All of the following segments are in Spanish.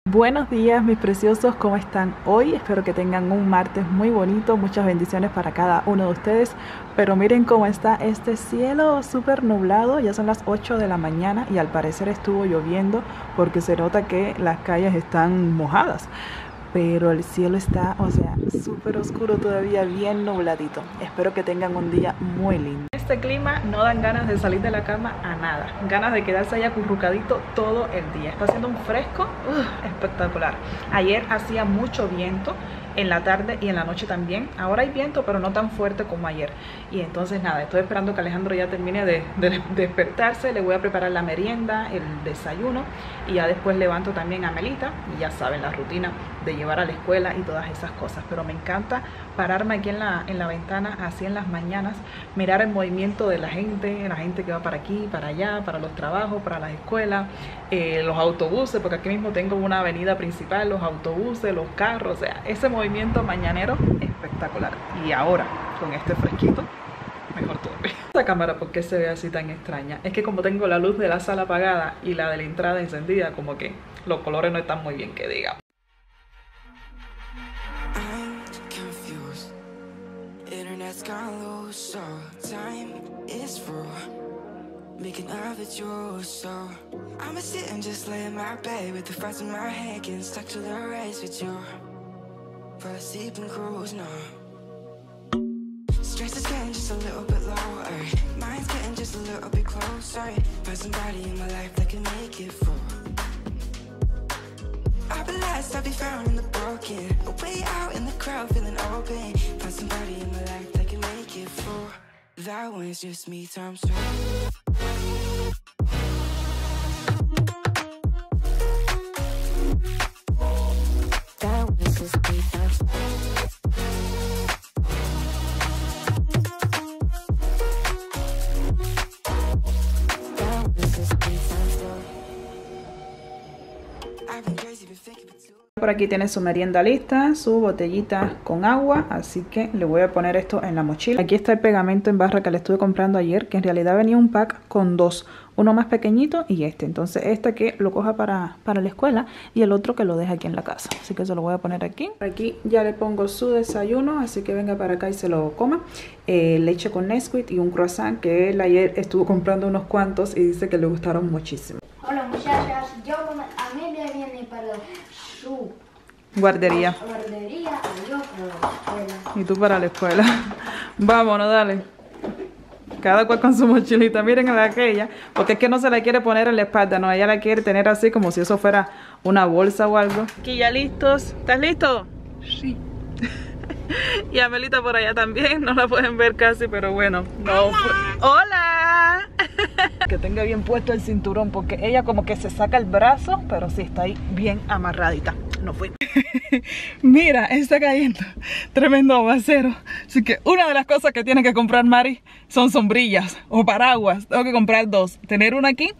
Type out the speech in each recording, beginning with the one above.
Buenos días mis preciosos, ¿cómo están hoy? Espero que tengan un martes muy bonito, muchas bendiciones para cada uno de ustedes. Pero miren cómo está este cielo súper nublado, ya son las 8 de la mañana y al parecer estuvo lloviendo porque se nota que las calles están mojadas. Pero el cielo está, súper oscuro todavía, bien nubladito. Espero que tengan un día muy lindo. Este clima no dan ganas de salir de la cama a nada, ganas de quedarse ahí acurrucadito todo el día. Está haciendo un fresco espectacular. Ayer hacía mucho viento en la tarde y en la noche también. Ahora hay viento, pero no tan fuerte como ayer. Y entonces nada, estoy esperando que Alejandro ya termine de despertarse. Le voy a preparar la merienda, el desayuno, y ya después levanto también a Melita. Y ya saben, la rutina de llevar a la escuela y todas esas cosas. Pero me encanta pararme aquí en la ventana, así en las mañanas, mirar el movimiento de la gente que va para aquí, para allá, para los trabajos, para las escuelas, los autobuses, porque aquí mismo tengo una avenida principal, los autobuses, los carros, o sea, ese movimiento mañanero espectacular. Y ahora, con este fresquito, mejor todavía. Esta cámara, ¿por qué se ve así tan extraña? Es que como tengo la luz de la sala apagada y la de la entrada encendida, como que los colores no están muy bien, que digamos. Internet's gone low, so time is through. Making love at you, so I'ma sit and just lay in my bed with the thoughts in my head, getting stuck to the race with you. For a sleeping cruise, no. Stress is getting just a little bit lower. Mind's getting just a little bit closer. Find somebody in my life that can make it through. I'll be lost, I'll be found in the broken. Way out in the crowd, feeling open. Find somebody in my life that can make it through. That one's just me times two. That one's just me times two. That one's just me times two. I've been crazy, been thinking for too. Por aquí tiene su merienda lista, su botellita con agua, así que le voy a poner esto en la mochila. Aquí está el pegamento en barra que le estuve comprando ayer, que en realidad venía un pack con dos, uno más pequeñito y este. Entonces este que lo coja para la escuela y el otro que lo deja aquí en la casa. Así que se lo voy a poner aquí. Aquí ya le pongo su desayuno, así que venga para acá y se lo coma. Leche con Nesquik y un croissant que él ayer estuvo comprando unos cuantos y dice que le gustaron muchísimo. Hola muchachas, a mí me viene para su Guardería. guardería y yo para la escuela. Y tú para la escuela. Vámonos, dale. Cada cual con su mochilita. Miren a la aquella, porque es que no se la quiere poner en la espalda, no, ella la quiere tener así como si eso fuera una bolsa o algo. Aquí ya listos. ¿Estás listo? Sí. Y Amelita por allá también, no la pueden ver casi, pero bueno. No. ¡Hola! Que tenga bien puesto el cinturón, porque ella como que se saca el brazo, pero sí está ahí bien amarradita. No fui. Mira, está cayendo tremendo aguacero. Así que una de las cosas que tiene que comprar Mari son sombrillas o paraguas. Tengo que comprar dos. Tener una aquí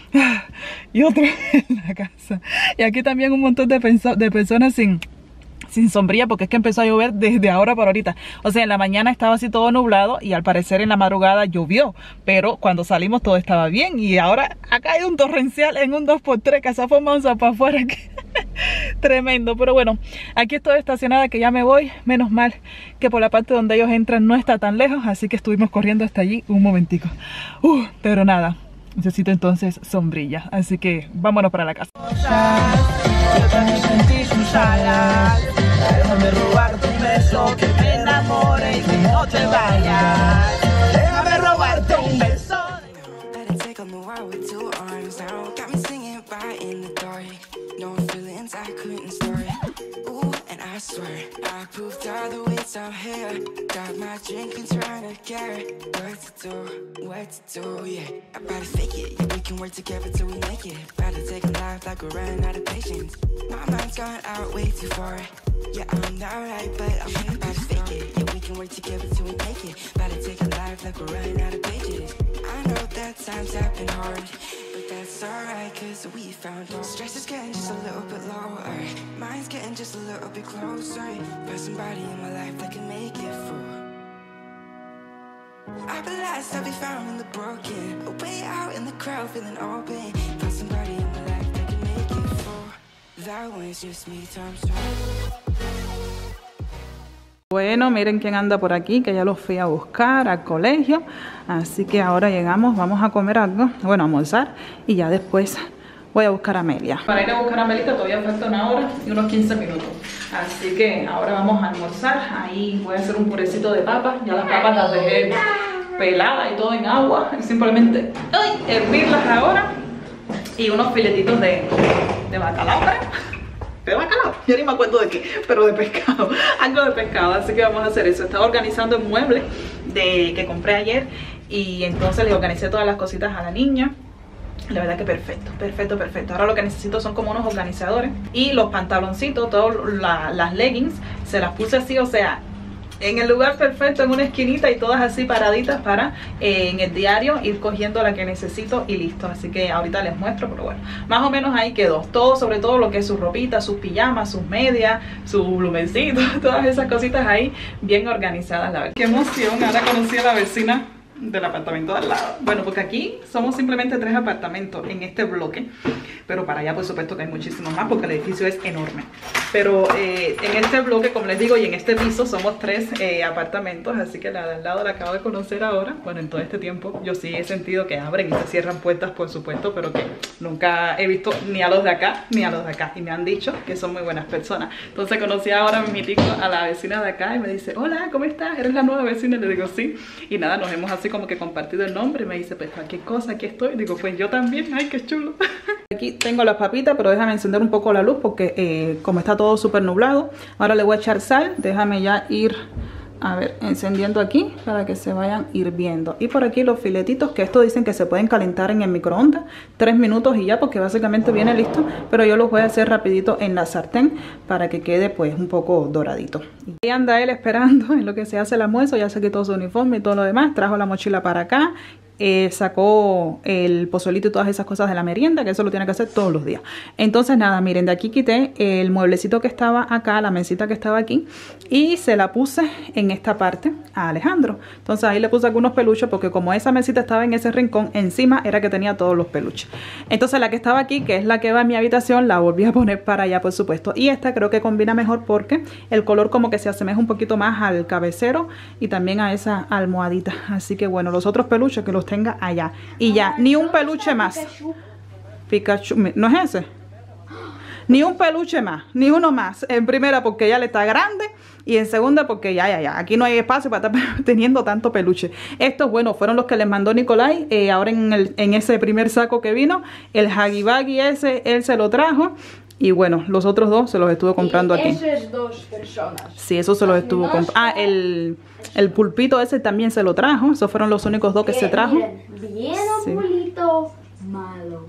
y otra en la casa. Y aquí también un montón de personas sin sombrilla, porque es que empezó a llover desde ahora para ahorita. O sea, en la mañana estaba así todo nublado y al parecer en la madrugada llovió, pero cuando salimos todo estaba bien y ahora ha caído un torrencial en un 2x3 que se ha formado un zapa afuera. Tremendo, pero bueno, aquí estoy estacionada que ya me voy. Menos mal que por la parte donde ellos entran no está tan lejos, así que estuvimos corriendo hasta allí un momentico. Pero nada, necesito entonces sombrilla, así que vámonos para la casa. Yo también sentí sus alas. Déjame robarte un beso, que me enamore y que no te vayas. Déjame robarte un beso. Better take on the world with two arms now. Got me singing right in the dark. No feelings I couldn't store. Ooh, and I swear I proved all the ways I'm here. Got my drink and trying to get what to do, yeah. I better fake it, yeah, we can work together till we make it. Better take a life like we're running out of patience. My mind's gone out way too far. Yeah, I'm not right, but I'm here. Better fake it, yeah, we can work together till we make it. Better take a life like we're running out of pages. I know that times have been hard, but that's alright, cause we found home. Stress is getting just a little bit lower. Mine's getting just a little bit closer. Find somebody in my life that can make it through. I'll be lost, I'll be found in the broken. Way out in the crowd, feeling open. Find somebody in my life that can make it through. That one's just me times 2. Bueno, miren quién anda por aquí, que ya los fui a buscar al colegio. Así que ahora llegamos, vamos a comer algo, bueno, a almorzar. Y ya después voy a buscar a Amelia. Para ir a buscar a Amelita todavía falta 1 hora y unos 15 minutos. Así que ahora vamos a almorzar. Ahí voy a hacer un purecito de papas. Ya las papas las dejé peladas y todo en agua. Y simplemente hervirlas ahora. Y unos filetitos de bacalao, ¿de bacalao? Yo ni me acuerdo de qué, pero de pescado. Algo de pescado, así que vamos a hacer eso. Estaba organizando el mueble que compré ayer. Y entonces le organicé todas las cositas a la niña. La verdad que perfecto, perfecto, perfecto. Ahora lo que necesito son como unos organizadores. Y los pantaloncitos, todas las leggings, se las puse así, o sea, en el lugar perfecto, en una esquinita y todas así paraditas para en el diario ir cogiendo la que necesito y listo. Así que ahorita les muestro, pero bueno, más o menos ahí quedó. Todo, sobre todo lo que es sus ropitas, sus pijamas, sus medias, sus blumencitos, todas esas cositas ahí bien organizadas, la verdad. Qué emoción, ahora conocí a la vecina del apartamento de al lado. Bueno, porque aquí somos simplemente 3 apartamentos en este bloque, pero para allá por supuesto que hay muchísimos más porque el edificio es enorme. Pero en este bloque, como les digo, y en este piso somos 3 apartamentos, así que la de al lado la acabo de conocer ahora. Bueno, en todo este tiempo yo sí he sentido que abren y se cierran puertas, por supuesto, pero que nunca he visto ni a los de acá ni a los de acá, y me han dicho que son muy buenas personas. Entonces conocí ahora mi tico a la vecina de acá y me dice: hola, ¿cómo estás? ¿Eres la nueva vecina? Y le digo sí, y nada, nos hemos así como que compartido el nombre. Y me dice: pues cualquier cosa, aquí estoy. Digo: pues yo también. Ay, qué chulo. Aquí tengo las papitas, pero déjame encender un poco la luz porque como está todo súper nublado, ahora le voy a echar sal. Déjame ya ir, a ver, encendiendo aquí para que se vayan hirviendo. Y por aquí los filetitos, que esto dicen que se pueden calentar en el microondas 3 minutos y ya, porque básicamente viene listo. Pero yo los voy a hacer rapidito en la sartén para que quede pues un poco doradito. Y ahí anda él esperando en lo que se hace el almuerzo. Ya se quitó su uniforme y todo lo demás. Trajo la mochila para acá. Sacó el pozolito y todas esas cosas de la merienda, que eso lo tiene que hacer todos los días. Entonces nada, miren, de aquí quité el mueblecito que estaba acá, la mesita que estaba aquí, y se la puse en esta parte a Alejandro. Entonces ahí le puse algunos peluches, porque como esa mesita estaba en ese rincón, encima era que tenía todos los peluches. Entonces la que estaba aquí, que es la que va en mi habitación, la volví a poner para allá, por supuesto. Y esta creo que combina mejor porque el color como que se asemeja un poquito más al cabecero y también a esa almohadita. Así que bueno, los otros peluches que los tenga allá. Y ya, ni un peluche más. Pikachu, ¿no es ese? Ni un peluche más, ni uno más. En primera porque ya le está grande, y en segunda porque ya, aquí no hay espacio para estar teniendo tanto peluche. Estos, bueno, fueron los que les mandó Nicolai, ahora en ese primer saco que vino. El Huggy Buggy ese, él se lo trajo. Y bueno, los otros 2 se los estuvo comprando aquí. Eso es 2 personas. Sí, eso se los estuvo comprando. Ah, el pulpito ese también se lo trajo. Esos fueron los únicos 2 que se trajo. Bien oculito, malo.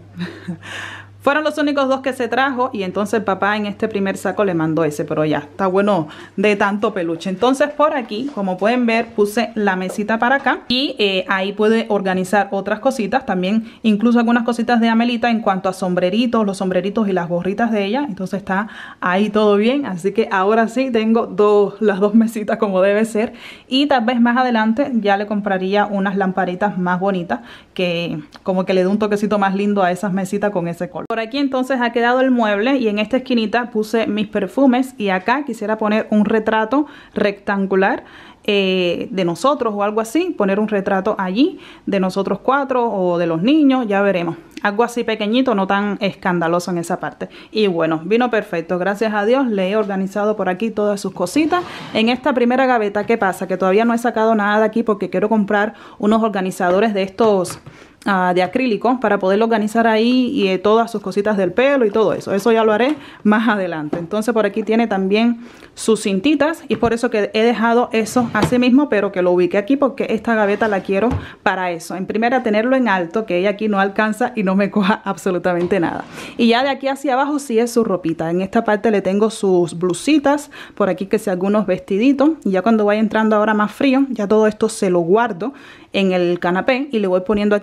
Fueron los únicos 2 que se trajo, y entonces el papá en este primer saco le mandó ese, pero ya está bueno de tanto peluche. Entonces por aquí, como pueden ver, puse la mesita para acá, y ahí puede organizar otras cositas también, incluso algunas cositas de Amelita en cuanto a sombreritos, los sombreritos y las gorritas de ella. Entonces está ahí todo bien, así que ahora sí tengo las 2 mesitas como debe ser. Y tal vez más adelante ya le compraría unas lamparitas más bonitas, que como que le dé un toquecito más lindo a esas mesitas con ese color. Por aquí entonces ha quedado el mueble, y en esta esquinita puse mis perfumes, y acá quisiera poner un retrato rectangular de nosotros o algo así, poner un retrato allí de nosotros 4 o de los niños, ya veremos. Algo así pequeñito, no tan escandaloso en esa parte. Y bueno, vino perfecto, gracias a Dios. Le he organizado por aquí todas sus cositas. En esta primera gaveta, ¿qué pasa? Que todavía no he sacado nada de aquí porque quiero comprar unos organizadores de estos de acrílico para poder organizar ahí y todas sus cositas del pelo y todo eso. Eso ya lo haré más adelante. Entonces por aquí tiene también sus cintitas, y es por eso que he dejado eso así mismo, pero que lo ubiqué aquí porque esta gaveta la quiero para eso. En primera, tenerlo en alto, que ella aquí no alcanza y no me coja absolutamente nada. Y ya de aquí hacia abajo sí es su ropita. En esta parte le tengo sus blusitas, por aquí que sea algunos vestiditos, y ya cuando vaya entrando ahora más frío, ya todo esto se lo guardo en el canapé y le voy poniendo aquí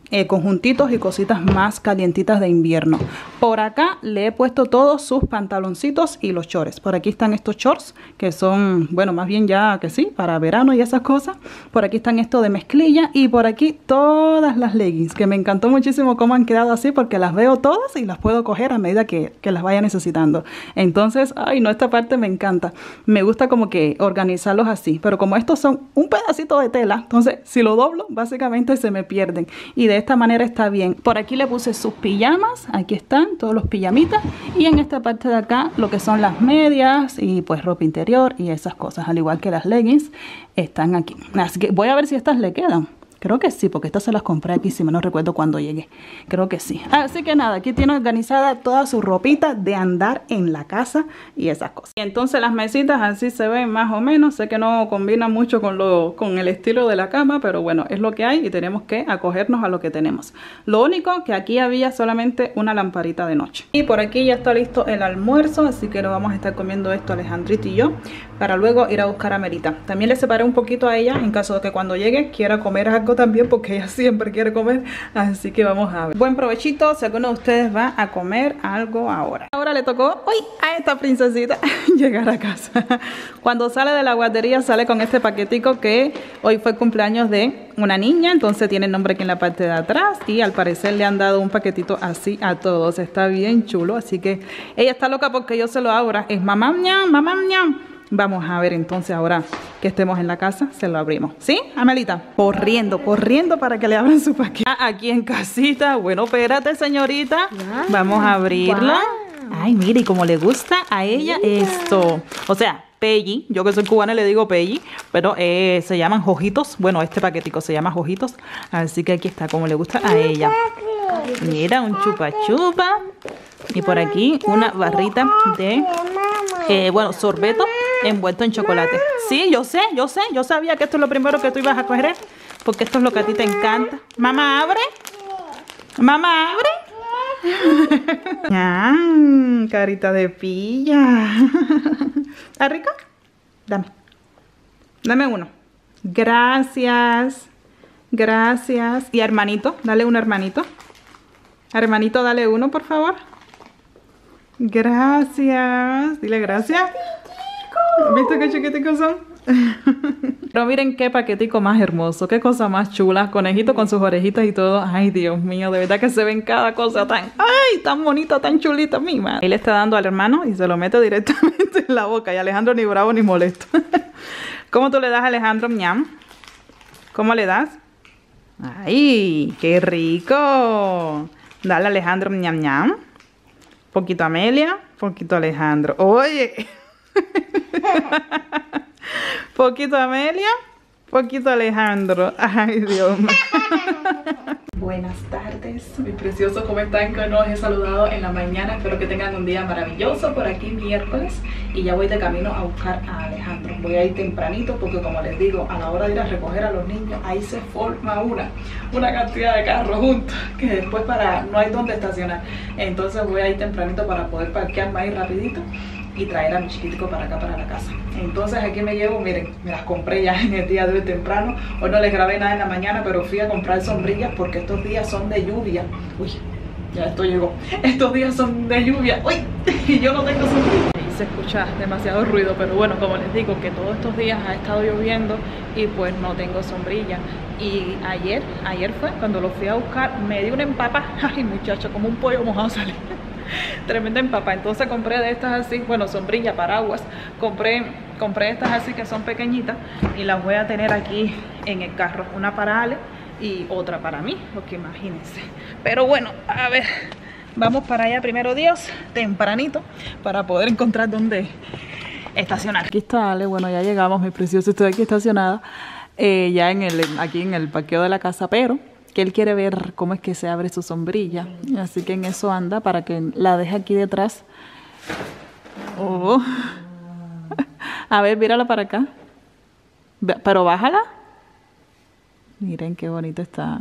conjuntitos y cositas más calientitas de invierno. Por acá le he puesto todos sus pantaloncitos y los shorts. Por aquí están estos shorts que son, bueno, más bien ya que sí, para verano y esas cosas. Por aquí están estos de mezclilla y por aquí todas las leggings, que me encantó muchísimo cómo han quedado así porque las veo todas y las puedo coger a medida que las vaya necesitando. Entonces, ay no, esta parte me encanta. Me gusta como que organizarlos así, pero como estos son un pedacito de tela, entonces si lo doblo, básicamente se me pierden. Y de esta manera está bien. Por aquí le puse sus pijamas, aquí están todos los pijamitas, y en esta parte de acá lo que son las medias y pues ropa interior y esas cosas, al igual que las leggings están aquí. Así que voy a ver si estas le quedan. Creo que sí, porque estas se las compré aquí, si me no recuerdo cuando llegué. Creo que sí. Así que nada, aquí tiene organizada toda su ropita de andar en la casa y esas cosas. Y entonces las mesitas así se ven más o menos. Sé que no combina mucho con el estilo de la cama, pero bueno, es lo que hay y tenemos que acogernos a lo que tenemos. Lo único que aquí había solamente una lamparita de noche. Y por aquí ya está listo el almuerzo, así que lo vamos a estar comiendo esto Alejandrito y yo, para luego ir a buscar a Melita. También le separé un poquito a ella en caso de que cuando llegue quiera comer algo también, porque ella siempre quiere comer, así que vamos a ver. Buen provechito si alguno de ustedes va a comer algo ahora. Ahora le tocó hoy a esta princesita llegar a casa. Cuando sale de la guardería sale con este paquetico que hoy fue el cumpleaños de una niña, entonces tiene el nombre aquí en la parte de atrás y al parecer le han dado un paquetito así a todos. Está bien chulo, así que ella está loca porque yo se lo abra. Es mamá ñam, mamá ñam. Vamos a ver entonces ahora que estemos en la casa, se lo abrimos. ¿Sí, Amelita? Corriendo, corriendo para que le abran su paquete. Aquí en casita. Bueno, espérate, señorita. Vamos a abrirla. Ay, mire, y como le gusta a ella esto. O sea, Peggy, yo que soy cubana le digo Peggy, pero se llaman jojitos. Bueno, este paquetico se llama jojitos. Así que aquí está, como le gusta a ella. Mira, un chupa chupa. Y por aquí una barrita de, bueno, sorbeto envuelto en chocolate. Sí, yo sé, yo sabía que esto es lo primero que tú ibas a coger, porque esto es lo que a ti te encanta. Mamá, abre. Mamá, abre. Carita de pilla. ¿Está rico? Dame uno. Gracias. Gracias. Y hermanito, dale un hermanito. Hermanito, dale uno, por favor. Gracias. Dile gracias. ¿Viste qué chiquiticos son? Pero miren qué paquetico más hermoso. Qué cosa más chula. Conejito con sus orejitas y todo. Ay, Dios mío. De verdad que se ven cada cosa tan... Ay, tan bonita, tan chulita, mi madre. Ahí le está dando al hermano y se lo mete directamente en la boca. Y Alejandro ni bravo ni molesto. ¿Cómo tú le das a Alejandro, ñam? ¿Cómo le das? Ay, qué rico. Dale a Alejandro, ñam, ñam. Poquito a Amelia, poquito a Alejandro. Oye. Poquito a Amelia, poquito a Alejandro. Ay, Dios mío. Buenas tardes, mis preciosos, ¿cómo están? Que no los he saludado en la mañana. Espero que tengan un día maravilloso. Por aquí miércoles y ya voy de camino a buscar a Alejandro. Voy a ir tempranito porque, como les digo, a la hora de ir a recoger a los niños, ahí se forma una cantidad de carros juntos que después no hay donde estacionar. Entonces voy a ir tempranito para poder parquearme ahí rapidito y traer a mi chiquitico para acá, para la casa. Entonces aquí me llevo, miren, me las compré ya en el día de hoy temprano. Hoy no les grabé nada en la mañana, pero fui a comprar sombrillas porque estos días son de lluvia. Uy, ya esto llegó. Estos días son de lluvia. Uy, y yo no tengo sombrilla. Y se escucha demasiado ruido, pero bueno, como les digo, que todos estos días ha estado lloviendo y pues no tengo sombrilla. Y ayer fue cuando lo fui a buscar, me dio una empapa. Ay, muchacho, como un pollo mojado sale. Tremenda empapa. Entonces compré de estas así, bueno, sombrilla, paraguas. Compré estas así que son pequeñitas y las voy a tener aquí en el carro. Una para Ale y otra para mí, porque imagínense. Pero bueno, a ver, vamos para allá primero Dios, tempranito, para poder encontrar dónde estacionar. Aquí está Ale, bueno, ya llegamos, mi precioso, estoy aquí estacionada, ya aquí en el parqueo de la casa, pero que él quiere ver cómo es que se abre su sombrilla, así que en eso anda para que la deje aquí detrás. Oh. A ver, mírala para acá, pero bájala. Miren qué bonita está.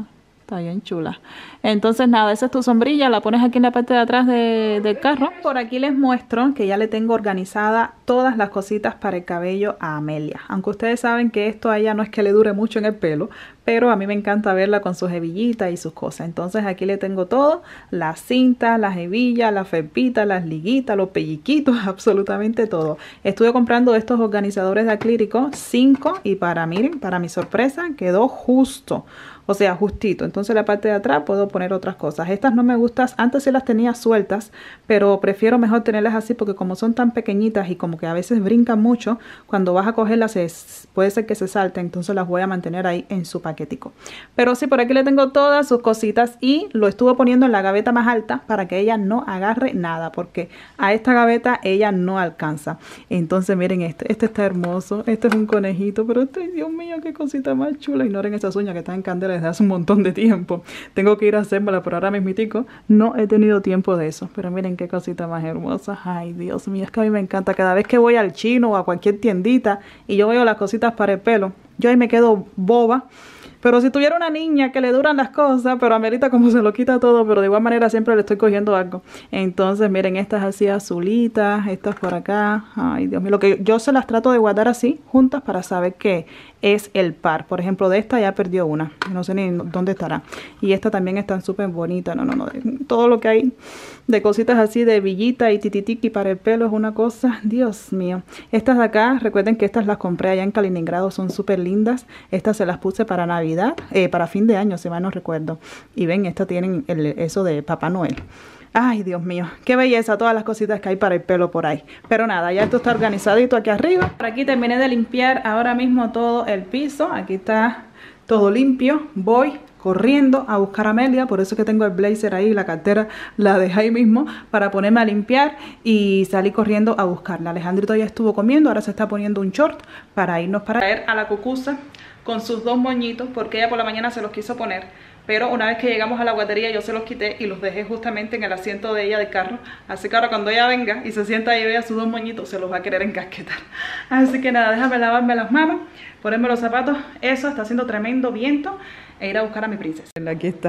Está bien chula. Entonces nada, esa es tu sombrilla, la pones aquí en la parte de atrás del carro. Por aquí les muestro que ya le tengo organizada todas las cositas para el cabello a Amelia. Aunque ustedes saben que esto a ella no es que le dure mucho en el pelo, pero a mí me encanta verla con sus hebillitas y sus cosas. Entonces aquí le tengo todo, las cintas, las hebillas, las felpitas, las liguitas, los pelliquitos, absolutamente todo. Estuve comprando estos organizadores de acrílico, 5, y miren, para mi sorpresa quedó justo. O sea, justito. Entonces la parte de atrás puedo poner otras cosas. Estas no me gustan. Antes sí las tenía sueltas, pero prefiero mejor tenerlas así porque como son tan pequeñitas y como que a veces brincan mucho, cuando vas a cogerlas puede ser que se salten. Entonces las voy a mantener ahí en su paquetico. Pero sí, por aquí le tengo todas sus cositas y lo estuve poniendo en la gaveta más alta para que ella no agarre nada, porque a esta gaveta ella no alcanza. Entonces miren este está hermoso. Este es un conejito, pero Dios mío, qué cosita más chula. Ignoren esas uñas que están en candela desde hace un montón de tiempo. Tengo que ir a hacérmela, pero ahora mismitico no he tenido tiempo de eso. Pero miren qué cosita más hermosa. Ay, Dios mío, es que a mí me encanta. Cada vez que voy al chino o a cualquier tiendita y yo veo las cositas para el pelo, yo ahí me quedo boba. Pero si tuviera una niña que le duran las cosas, pero a Melita como se lo quita todo, pero de igual manera siempre le estoy cogiendo algo. Entonces, miren, estas así azulitas, estas por acá. Ay, Dios mío, lo que yo se las trato de guardar así, juntas, para saber que es el par. Por ejemplo, de esta ya perdió una. No sé ni dónde estará. Y esta también está súper bonita. No. Todo lo que hay de cositas así, de villita y tititiqui para el pelo es una cosa. Dios mío. Estas de acá, recuerden que estas las compré allá en Kaliningrado. Son súper lindas. Estas se las puse para Navidad. Para fin de año, si mal no recuerdo. Y ven, estas tienen eso de Papá Noel. Ay, Dios mío, qué belleza todas las cositas que hay para el pelo por ahí. Pero nada, ya esto está organizadito aquí arriba. Por aquí terminé de limpiar ahora mismo todo el piso. Aquí está todo limpio. Voy corriendo a buscar a Amelia, por eso es que tengo el blazer ahí, la cartera la dejé ahí mismo para ponerme a limpiar y salí corriendo a buscarla. Alejandrito ya estuvo comiendo, ahora se está poniendo un short para irnos para traer a la cucusa con sus 2 moñitos, porque ella por la mañana se los quiso poner, pero una vez que llegamos a la guardería yo se los quité y los dejé justamente en el asiento de ella del carro, así que ahora cuando ella venga y se sienta ahí y vea sus 2 moñitos, se los va a querer encasquetar. Así que nada, déjame lavarme las manos, ponerme los zapatos. Eso, está haciendo tremendo viento, e ir a buscar a mi princesa. Aquí está,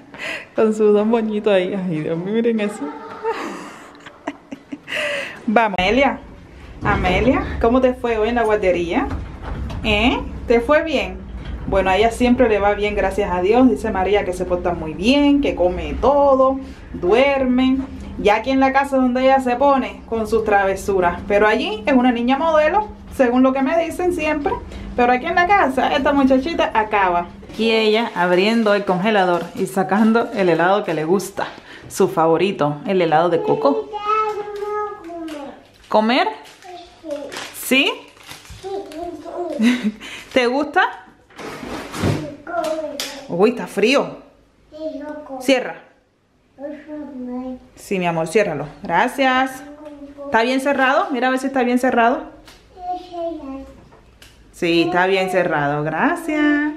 con sus 2 moñitos ahí. Ay, Dios mío, miren eso. Vamos, Amelia, ¿cómo te fue hoy en la guardería? ¿Te fue bien? Bueno, a ella siempre le va bien, gracias a Dios. Dice María que se porta muy bien, que come todo, duerme. Ya aquí en la casa es donde ella se pone con sus travesuras, pero allí es una niña modelo, según lo que me dicen siempre. Pero aquí en la casa esta muchachita acaba. Aquí ella abriendo el congelador y sacando el helado que le gusta, su favorito, el helado de coco. ¿Comer? ¿Sí? ¿Te gusta? Uy, está frío. Cierra. Sí, mi amor, ciérralo. Gracias. ¿Está bien cerrado? Mira a ver si está bien cerrado. Sí, está bien cerrado. Gracias.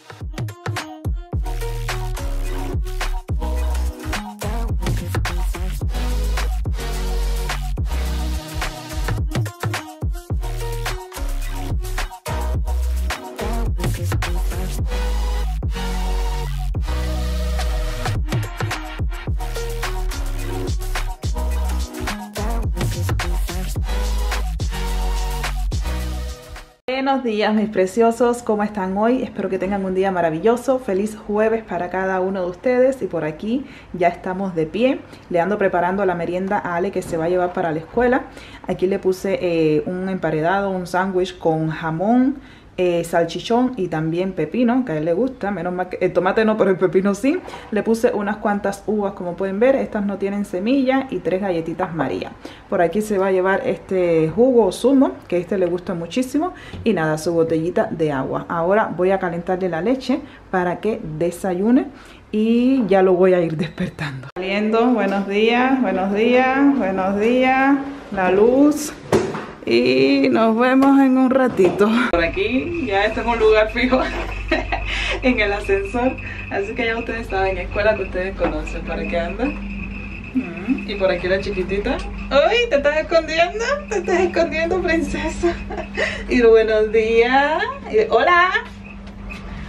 Buenos días mis preciosos, ¿cómo están hoy? Espero que tengan un día maravilloso. Feliz jueves para cada uno de ustedes. Y por aquí ya estamos de pie. Le ando preparando la merienda a Ale que se va a llevar para la escuela. Aquí le puse un emparedado, un sándwich con jamón, salchichón y también pepino, que a él le gusta. Menos mal que el tomate no, pero el pepino sí. Le puse unas cuantas uvas, como pueden ver. Estas no tienen semilla, y 3 galletitas María. Por aquí se va a llevar este jugo o zumo, que este le gusta muchísimo. Y nada, su botellita de agua. Ahora voy a calentarle la leche para que desayune y ya lo voy a ir despertando. Saliendo, buenos días, buenos días, buenos días. La luz. Y nos vemos en un ratito. Por aquí ya esto es un lugar fijo en el ascensor. Así que ya ustedes saben, escuela que ustedes conocen. ¿Para qué anda? Y por aquí la chiquitita. ¡Uy! ¿Te estás escondiendo? ¿Te estás escondiendo, princesa? Y buenos días. Y, ¡hola!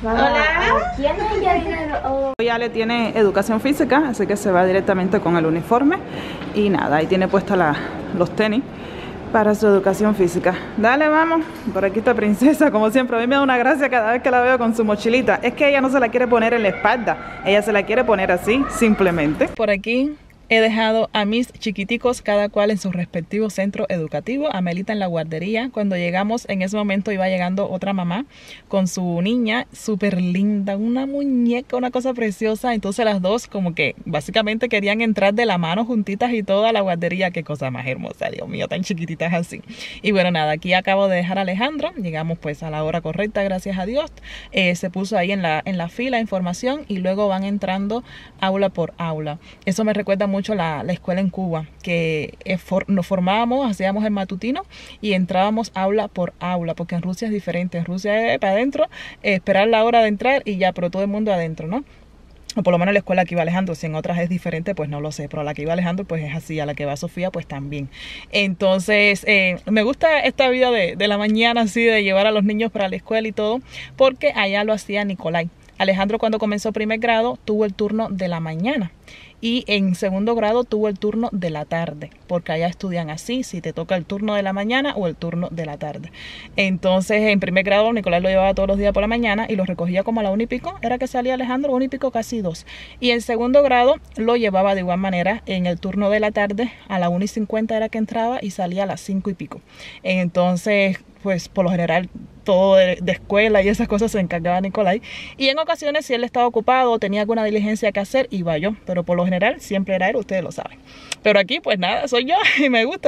Hola. ¿Quién ella viene? Hoy Ale tiene educación física, así que se va directamente con el uniforme. Y nada, ahí tiene puestos los tenis para su educación física. Dale, vamos. Por aquí está Princesa, como siempre. A mí me da una gracia cada vez que la veo con su mochilita. Es que ella no se la quiere poner en la espalda. Ella se la quiere poner así, simplemente. Por aquí he dejado a mis chiquiticos, cada cual en su respectivo centro educativo. Amelita en la guardería. Cuando llegamos, en ese momento iba llegando otra mamá con su niña, súper linda, una muñeca, una cosa preciosa. Entonces las dos como que básicamente querían entrar de la mano juntitas y toda la guardería. Qué cosa más hermosa, Dios mío, tan chiquititas así. Y bueno, nada, aquí acabo de dejar a Alejandro. Llegamos pues a la hora correcta, gracias a Dios. Se puso ahí en la fila información y luego van entrando aula por aula. Eso me recuerda mucho la escuela en Cuba, que nos formábamos, hacíamos el matutino y entrábamos aula por aula, porque en Rusia es diferente. En Rusia es para adentro, esperar la hora de entrar y ya, pero todo el mundo adentro, ¿no? O por lo menos la escuela que iba Alejandro. Si en otras es diferente, pues no lo sé, pero a la que iba Alejandro pues es así, a la que va Sofía pues también. Entonces me gusta esta vida de la mañana, así de llevar a los niños para la escuela y todo, porque allá lo hacía Nicolai. Alejandro, cuando comenzó primer grado, tuvo el turno de la mañana y en segundo grado tuvo el turno de la tarde, porque allá estudian así, si te toca el turno de la mañana o el turno de la tarde. Entonces en primer grado Nicolás lo llevaba todos los días por la mañana y lo recogía como a la 1:00, era que salía Alejandro, 1:00, casi 2. Y en segundo grado lo llevaba de igual manera en el turno de la tarde, a la 1:50 era que entraba y salía a las 5:00. Entonces pues por lo general todo de escuela y esas cosas se encargaba Nicolai. Y en ocasiones, si él estaba ocupado o tenía alguna diligencia que hacer, iba yo. Pero por lo general siempre era él, ustedes lo saben. Pero aquí pues nada, soy yo y me gusta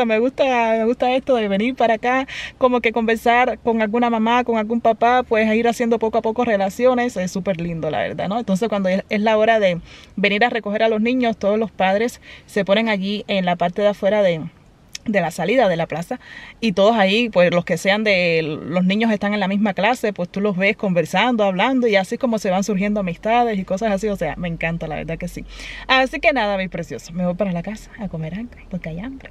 esto de venir para acá, como que conversar con alguna mamá, con algún papá, pues ir haciendo poco a poco relaciones. Es súper lindo, la verdad, ¿no? Entonces cuando es la hora de venir a recoger a los niños, todos los padres se ponen allí en la parte de afuera de la salida de la plaza y todos ahí, pues los que sean de los niños están en la misma clase, pues tú los ves conversando, hablando y así como se van surgiendo amistades y cosas así. O sea, me encanta, la verdad que sí. Así que nada, mis preciosos, me voy para la casa a comer hambre, porque hay hambre.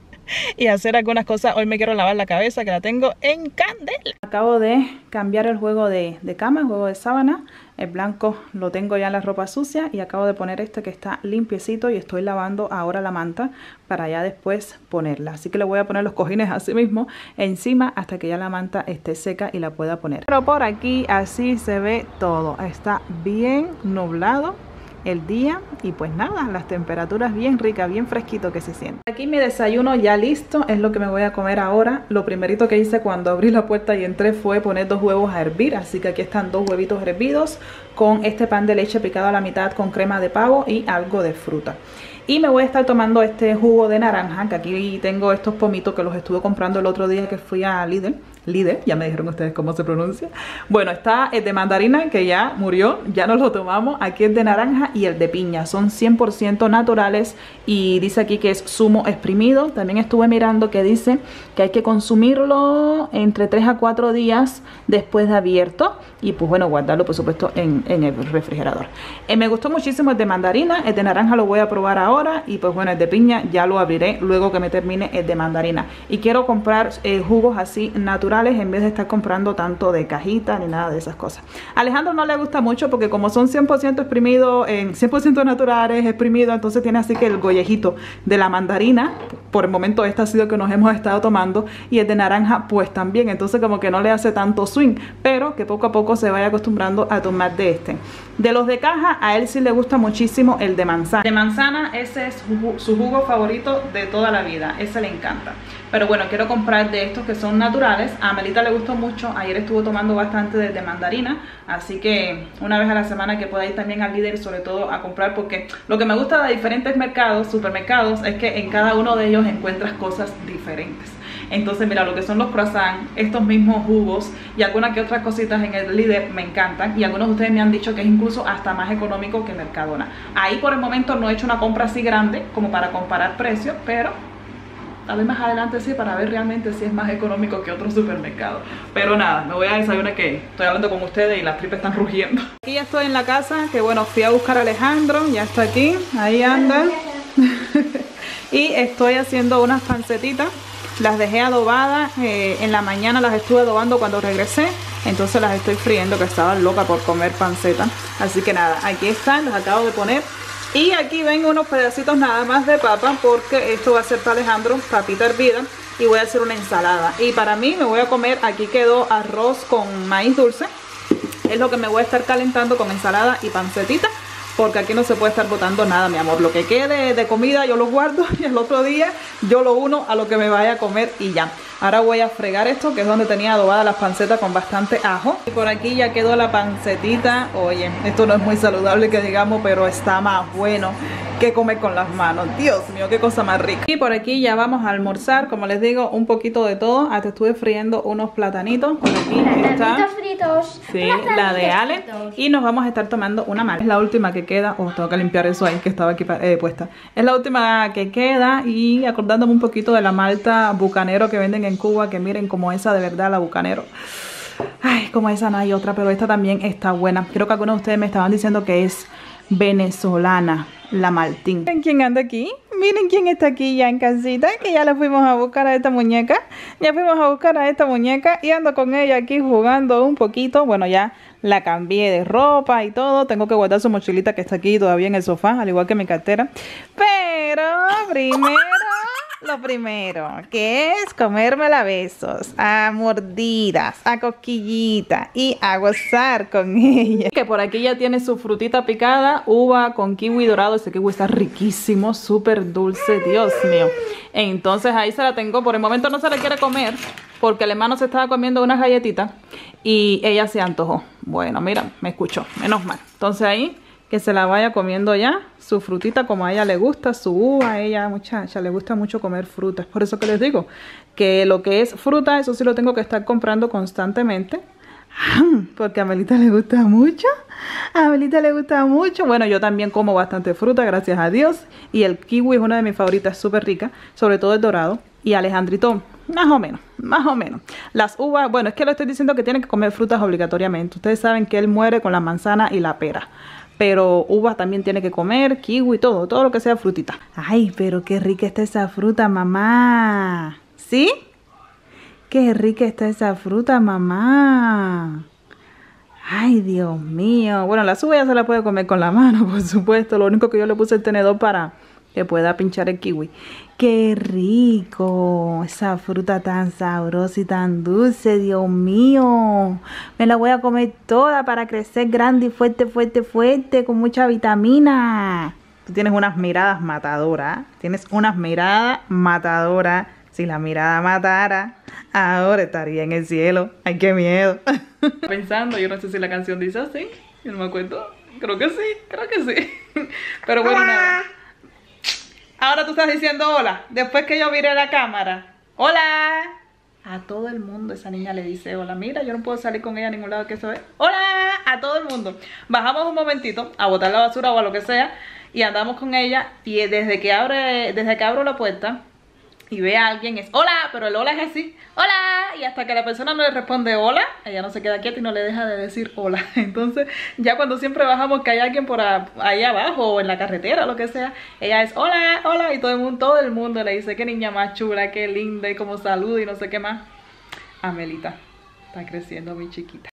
Y hacer algunas cosas. Hoy me quiero lavar la cabeza, que la tengo en candela. Acabo de cambiar el juego de cama, el juego de sábana. El blanco lo tengo ya en la ropa sucia y acabo de poner este que está limpiecito y estoy lavando ahora la manta para ya después ponerla. Así que le voy a poner los cojines así mismo encima hasta que ya la manta esté seca y la pueda poner. Pero por aquí así se ve todo. Está bien nublado el día y pues nada, las temperaturas bien ricas, bien fresquito que se siente. Aquí mi desayuno ya listo, es lo que me voy a comer ahora. Lo primerito que hice cuando abrí la puerta y entré fue poner 2 huevos a hervir, así que aquí están 2 huevitos hervidos con este pan de leche picado a la mitad con crema de pavo y algo de fruta. Y me voy a estar tomando este jugo de naranja, que aquí tengo estos pomitos que los estuve comprando el otro día que fui a Lidl, ya me dijeron ustedes cómo se pronuncia. Bueno, está el de mandarina que ya murió, ya nos lo tomamos. Aquí el de naranja y el de piña, son 100% naturales y dice aquí que es zumo exprimido. También estuve mirando que dice que hay que consumirlo entre 3 a 4 días después de abierto y pues bueno, guardarlo por supuesto en el refrigerador. Me gustó muchísimo el de mandarina, el de naranja lo voy a probar ahora y pues bueno, el de piña ya lo abriré luego que me termine el de mandarina. Y quiero comprar jugos así naturales en vez de estar comprando tanto de cajita ni nada de esas cosas. A Alejandro no le gusta mucho porque como son 100% exprimidos, 100% naturales, exprimidos, entonces tiene así que el gollejito de la mandarina, por el momento este ha sido que nos hemos estado tomando, y el de naranja pues también, entonces como que no le hace tanto swing, pero que poco a poco se vaya acostumbrando a tomar de este. De los de caja, a él sí le gusta muchísimo el de manzana. De manzana, ese es su jugo favorito de toda la vida, ese le encanta. Pero bueno, quiero comprar de estos que son naturales. A Amelita le gustó mucho, ayer estuvo tomando bastante de mandarina, así que una vez a la semana que pueda ir también al Líder, sobre todo a comprar, porque lo que me gusta de diferentes mercados, supermercados, es que en cada uno de ellos encuentras cosas diferentes. Entonces mira, lo que son los croissants, estos mismos jugos y algunas que otras cositas en el Líder me encantan, y algunos de ustedes me han dicho que es incluso hasta más económico que Mercadona. Ahí por el momento no he hecho una compra así grande como para comparar precios, pero tal vez más adelante sí, para ver realmente si es más económico que otros supermercados. Pero nada, me voy a desayunar, que estoy hablando con ustedes y las tripas están rugiendo. Aquí ya estoy en la casa, que bueno, fui a buscar a Alejandro, ya está aquí, ahí anda. Y estoy haciendo unas pancetitas, las dejé adobadas, en la mañana las estuve adobando cuando regresé. entonces las estoy friendo, que estaba loca por comer panceta. Así que nada, aquí están, las acabo de poner. Y aquí ven unos pedacitos nada más de papa, porque esto va a ser para Alejandro, papita hervida, y voy a hacer una ensalada. Y para mí me voy a comer, aquí quedó arroz con maíz dulce, es lo que me voy a estar calentando con ensalada y pancetita, porque aquí no se puede estar botando nada, mi amor. Lo que quede de comida yo lo guardo y el otro día yo lo uno a lo que me vaya a comer y ya. Ahora voy a fregar esto, que es donde tenía adobadas las pancetas con bastante ajo. Y por aquí ya quedó la pancetita. Oye, esto no es muy saludable que digamos, pero está más bueno que comer con las manos. Dios mío, qué cosa más rica. Y por aquí ya vamos a almorzar, como les digo, un poquito de todo. Hasta estuve friendo unos platanitos. Por aquí está. Fritos. Sí, la de Ale. Y nos vamos a estar tomando una malta. Es la última que queda. Oh, tengo que limpiar eso ahí que estaba aquí puesta. Es la última que queda. Y acordándome un poquito de la malta Bucanero que venden en Cuba, que miren como esa de verdad, la Bucanero. Ay, como esa no hay otra, pero esta también está buena. Creo que algunos de ustedes me estaban diciendo que es venezolana, la Maltín. ¿Miren quién anda aquí? Miren quién está aquí ya en casita, que ya la fuimos a buscar a esta muñeca. Ya fuimos a buscar a esta muñeca y ando con ella aquí jugando un poquito. Bueno, ya la cambié de ropa y todo. Tengo que guardar su mochilita que está aquí todavía en el sofá, al igual que mi cartera. Pero lo primero, que es comérmela a besos, a mordidas, a cosquillitas y a gozar con ella. Que por aquí ya tiene su frutita picada, uva con kiwi dorado. Ese kiwi está riquísimo, súper dulce, Dios mío. Entonces ahí se la tengo. Por el momento no se la quiere comer porque el hermano se estaba comiendo unas galletitas y ella se antojó. Bueno, mira, me escuchó, menos mal. Entonces ahí que se la vaya comiendo ya, su frutita como a ella le gusta, su uva. A ella, muchacha, le gusta mucho comer frutas. Por eso que les digo que lo que es fruta, eso sí lo tengo que estar comprando constantemente, porque a Amelita le gusta mucho. A Amelita le gusta mucho. Bueno, yo también como bastante fruta, gracias a Dios. Y el kiwi es una de mis favoritas, súper rica, sobre todo el dorado. Y Alejandrito, más o menos, más o menos. Las uvas, bueno, es que le estoy diciendo que tiene que comer frutas obligatoriamente. Ustedes saben que él muere con la manzana y la pera, pero uvas también tiene que comer, kiwi, todo lo que sea frutita. Ay, pero qué rica está esa fruta, mamá. ¿Sí? Qué rica está esa fruta, mamá. Ay, Dios mío. Bueno, la uvas ya se la puede comer con la mano, por supuesto. Lo único que yo le puse el tenedor para que pueda pinchar el kiwi. ¡Qué rico! Esa fruta tan sabrosa y tan dulce, Dios mío. Me la voy a comer toda para crecer grande y fuerte, fuerte, fuerte, con mucha vitamina. Tú tienes unas miradas matadoras. Tienes unas miradas matadoras. Si la mirada matara, ahora estaría en el cielo. ¡Ay, qué miedo! Pensando, yo no sé si la canción dice así. Yo no me acuerdo. Creo que sí. Pero bueno, nada. Ahora tú estás diciendo hola, después que yo mire la cámara. ¡Hola! A todo el mundo esa niña le dice hola. Mira, yo no puedo salir con ella a ningún lado que se ve. ¡Hola! A todo el mundo. Bajamos un momentito a botar la basura o a lo que sea y andamos con ella. Y desde que abro la puerta y ve a alguien es hola, pero el hola es así, hola, y hasta que la persona no le responde hola, ella no se queda quieta y no le deja de decir hola. Entonces ya cuando siempre bajamos que hay alguien por ahí abajo o en la carretera o lo que sea, ella es hola, hola, y todo el mundo le dice qué niña más chula, qué linda, y como saluda y no sé qué más. Amelita está creciendo, mi chiquita.